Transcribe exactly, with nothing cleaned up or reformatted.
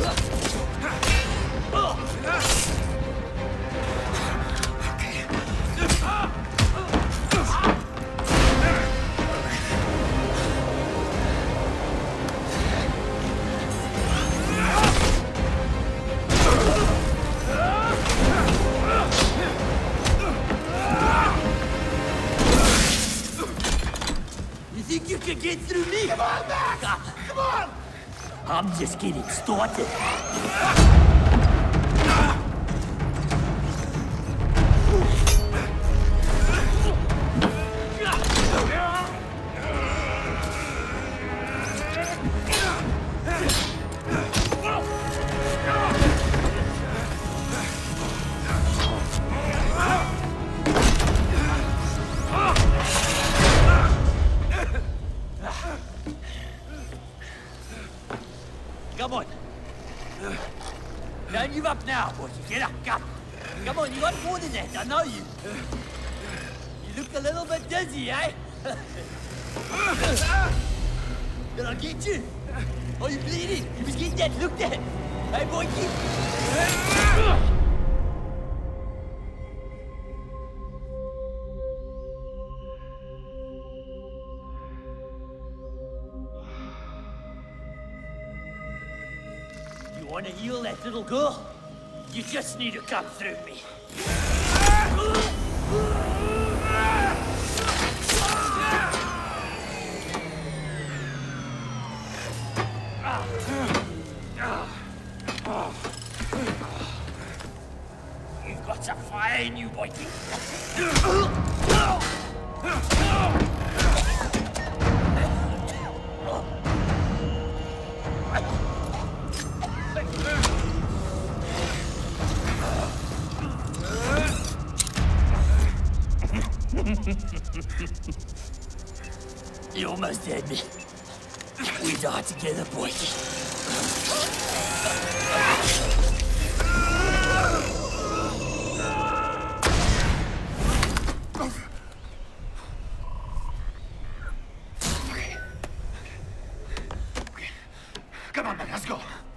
Get through me! Come on, Max! Come on! I'm just getting started. Come on. Don't give up now, boys. Get up, come. Come on, you got more than that, I know you. You look a little bit dizzy, eh? Did I get you? Are you bleeding? You must get that looked at. Hey, boy, keep... You want to heal that little girl? You just need to come through me. You've got some fire in you, boy. You almost had me. We die together, boy. Come on, man, let's go.